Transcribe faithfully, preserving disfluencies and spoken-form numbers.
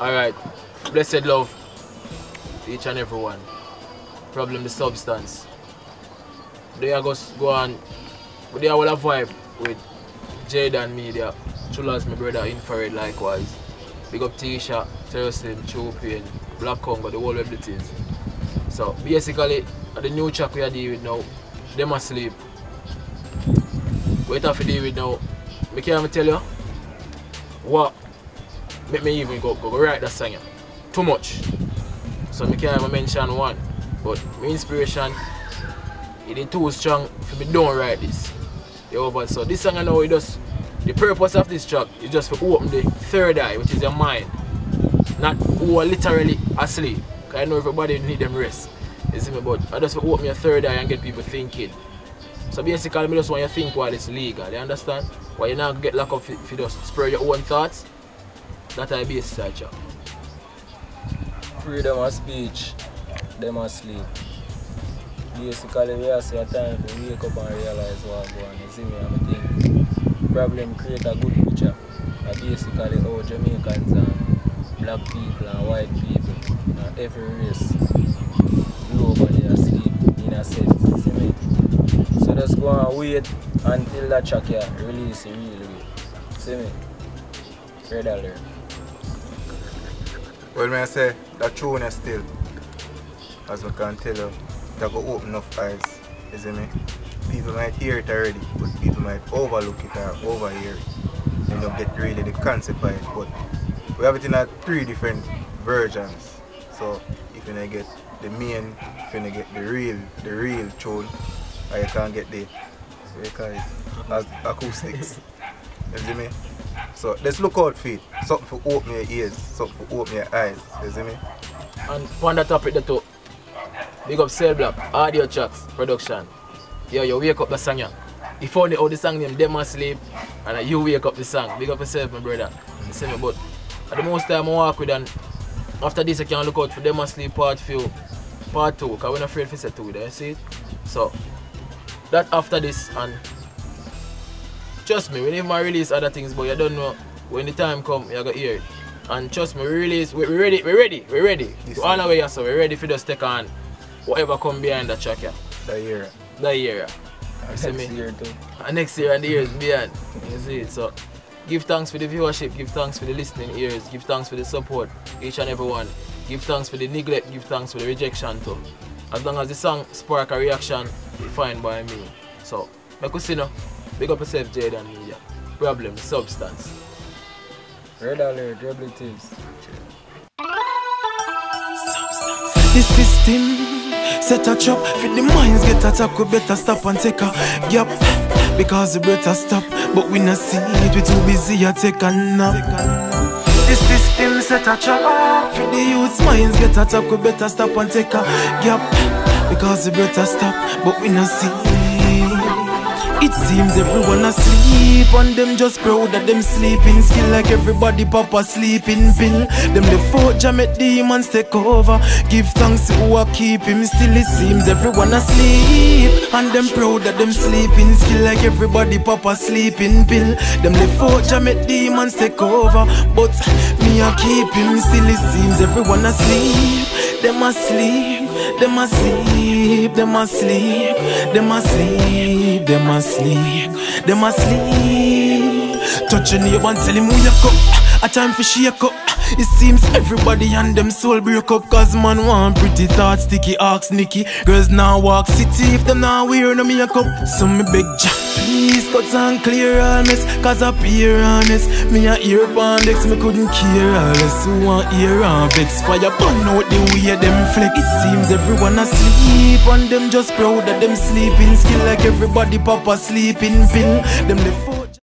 Alright, blessed love to each and every one. Problem the substance. They are going to go on, they are all a vibe with Jaden Media, Chulas, my brother, Infrared likewise. Big up Tisha, Terosim, Chopian, Black Congo, the whole abilities. So basically, the new track we are dealing with now, them asleep. What have to deal with now? I can't tell you what make me even go, go, go write that song. Too much. So I can't even mention one. But my inspiration, it is too strong for me don't write this. Over. So this song I know it does, the purpose of this track is just to open the third eye, which is your mind. Not who are literally asleep. Because I know everybody need them rest. You see me? But I just want to open your third eye and get people thinking. So basically I just want you to think while it's legal. You understand? Why you not get locked up if you just spur your own thoughts. That's how I base that track. Freedom of speech, them asleep. Basically, we have a time to wake up and realize what's going on. You see me, I'm thinking. Problem create a good picture. And basically, how Jamaicans and black people and white people and every race globally asleep in a sense. You see me? So just go and wait until that track here release it really way. See me? Red alert. Well, may I say, that tune is still, as we can tell you, that go open up eyes, you see me? People might hear it already, but people might overlook it or overhear it. They don't get really the concept of it, but we have it in a three different versions. So if you don't get the main, if you don't get the real, the real tune, or you can't get the, what you call it, as acoustics, you see me? So let's look out for it. Something for open your ears, something for open your eyes, you see me? And on that topic, the top. Big up Cell Block, Audio Tracks, Production. Yo, you wake up the song. You found out the song name, Them Asleep, and you wake up the song. Big up yourself, my brother. You see me? But at the most time I walk with, and after this I can look out for Them Asleep part few, part two, because we're not afraid to say two, you see it? So, that after this, and trust me, we never release other things, but you don't know when the time comes, you're going to hear it. And trust me, we release, we, we ready, we ready, we ready. Yes, all the way, yeah, so we're ready for just take on whatever come behind the track, yeah. The year. The year, yeah. You see Next me? year too. And next year and the years beyond. You see it? So, give thanks for the viewership, give thanks for the listening ears, give thanks for the support, each and every one. Give thanks for the neglect, give thanks for the rejection too. As long as the song spark a reaction, it's fine by me. So, make us see now. Big up yourself, Jaden Media. Problem, substance. Red alert, rebel tips. The system set a trap for the minds get attacked. We better stop and take a gap because we better stop, but we not see it. We too busy to take a nap. The system set a trap for the youth's minds get attacked. We better stop and take a gap because we better stop, but we not see it. It seems everyone asleep and them just proud that them sleeping. Still like everybody pop a sleeping pill. Them the four Jamet demons take over. Give thanks to who are keep him. Still it seems everyone asleep and them proud that them sleeping. Still like everybody pop a sleeping pill. Them the four Jamet demons take over, but me a keep him. Still it seems everyone asleep. Them asleep, them asleep, them asleep, them asleep, them asleep, them asleep. Touch your neighbor and tell him who you up. A time for shake up. It seems everybody and them soul break up. Cause man want pretty thoughts, sticky ox, Nicky. Girls now walk city if them now wear no makeup. So me beg Jack, please cut and clear all mess. Cause I appear honest. Me a ear bandex, me couldn't care all less. Who want ear and vex? Fire burn out the way them flex. It seems everyone asleep and them just proud that them sleeping. Still like everybody pop a sleeping pill. Them the